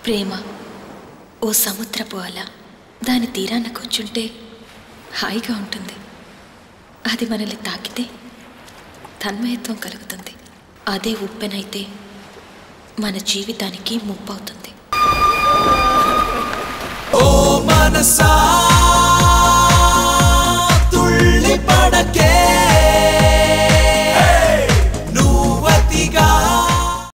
ప్రేమ ఓ సముద్రపు అల, దాని తీరాన కూర్చుంటే హాయిగా ఉంటుంది. అది మనల్ని తాకితే తన్మయత్వం కలుగుతుంది. అదే ఉప్పెనైతే మన జీవితానికి ముప్పవుతుంది. ఓ మనసా